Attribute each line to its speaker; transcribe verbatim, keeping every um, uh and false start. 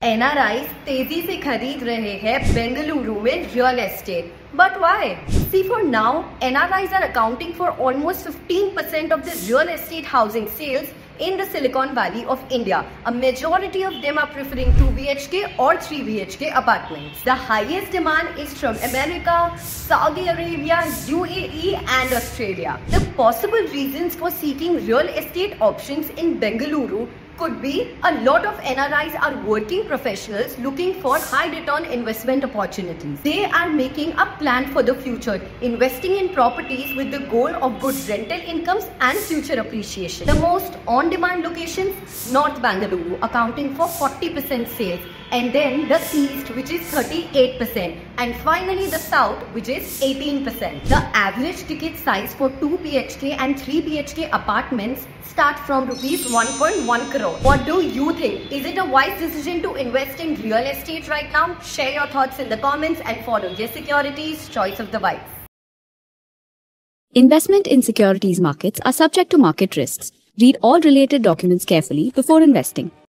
Speaker 1: N R आई तेजी से खरीद रहे हैं बेंगलुरु में real estate, but why? See, for now, N R Is are accounting for almost fifteen percent of the real estate housing sales in the Silicon Valley of India. A majority of them are preferring two B H K or three B H K apartments. The highest demand is from America, Saudi Arabia, U A E and Australia. The possible reasons for seeking real estate options in Bengaluru could be a lot of N R Is are working professionals looking for high return investment opportunities. They are making a plan for the future, investing in properties with the goal of good rental incomes and future appreciation. The most on-demand locations, North Bengaluru, accounting for forty percent sales, and then the East, which is thirty-eight percent, and finally the South, which is eighteen percent. The average ticket size for two B H K and three B H K apartments start from rupees one point one crore. What do you think? Is it a wise decision to invest in real estate right now? Share your thoughts in the comments and follow Yes Securities, choice of the wise.
Speaker 2: Investment in securities markets are subject to market risks. Read all related documents carefully before investing.